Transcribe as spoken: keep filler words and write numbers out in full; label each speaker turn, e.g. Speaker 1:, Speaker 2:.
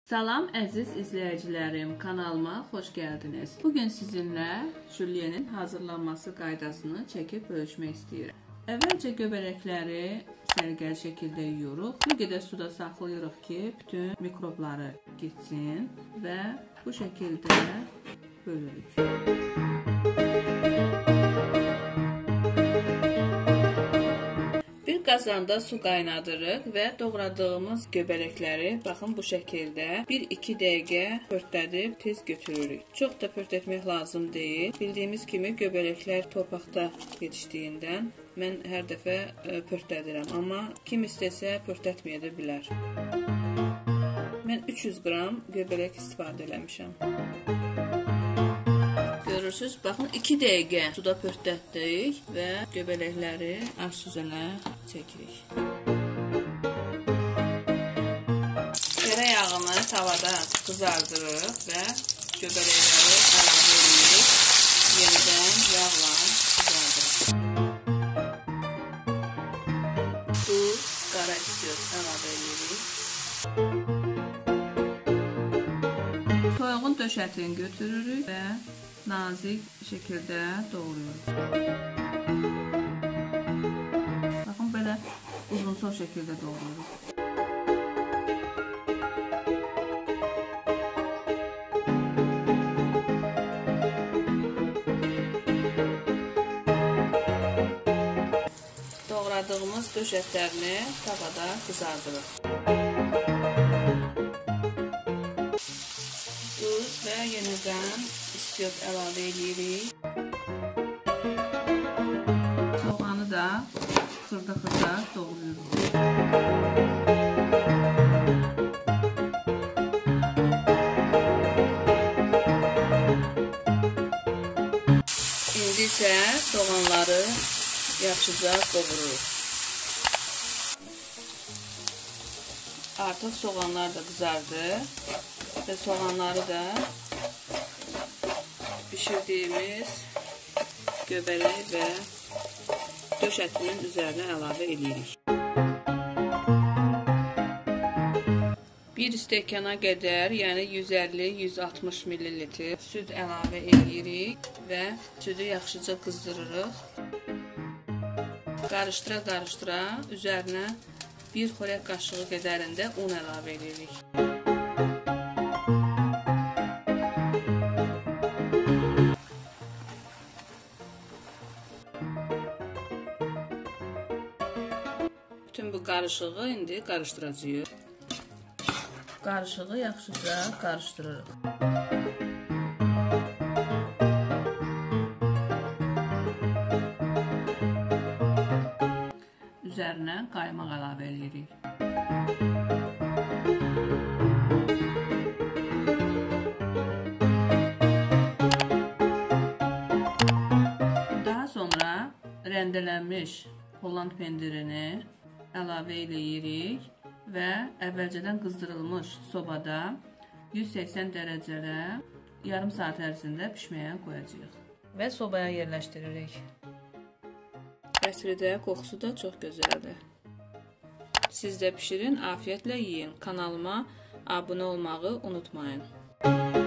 Speaker 1: Salam əziz izləyicilərim, kanalıma xoş gəldiniz. Bugün sizinlə jülyenin hazırlanması qaydasını çəkib bölüşmək istəyirəm. Əvvəlcə göbələkləri səliqəli şəkildə yuyuruq. Bir qədər suda saxlayırıq ki, bütün mikrobları getsin və bu şəkildə bölürük. Qazanda su qaynadırıq və doğradığımız göbələkləri baxın bu şəkildə bir iki dəqiqə pörtlədib tez götürürük. Çox da pörtletmək lazım deyil. Bildiyimiz kimi göbələklər torpaqda yetişdiyindən mən hər dəfə pörtlədirəm, amma kim istəsə pörtlətməyə də bilər. Mən üç yüz qram göbələk istifadə eləmişəm. Görürsünüz, baxın iki dəqiqə suda pörtlətdik və göbələkləri aş süzənə çəkirik. Terə yağını tavada qızardırıq və göbələkləri əlavə edirik. Yenidən yağla qızardırıq. Duz, qara istiot əlavə edirik. Toyuğun döşətini götürürük və nazik şəkildə doğruyoruz. Baxın, belə uzunsov şəkildə doğruyoruz. Doğradığımız döşətlərini tavada qızardırıq. Duz və yenidən istiot əlavə edirik. Soğanı da xırda-xırda doğruyoruz. İndi isə soğanları yaxşıca qovururuq. Artıq soğanlar da qızardı və soğanları da pişirdiyimiz göbələk və döş ətinin üzərinə əlavə edirik. Bir stəkana qədər, yəni yüz əlli yüz altmış millilitr süd əlavə edirik və südü yaxşıca qızdırırıq. Qarışdıra-qarışdıra üzərinə bir xörək qaşığı qədərində un əlavə edirik. Bütün bu qarışığı indi qarışdıracağıq. Qarışığı yaxşıca qarışdırırıq. Üzərinə qaymaq əlavə edirik. Daha sonra rəndelənmiş Holland pendirini əlavə edirik və əvvəlcədən qızdırılmış sobada yüz səksən dərəcədə yarım saat ərzində pişməyə qoyacağıq və sobaya yerləşdiririk. Ətri qoxusu da çox gözəldir. Siz də pişirin, afiyətlə yiyin. Kanalıma abunə olmağı unutmayın.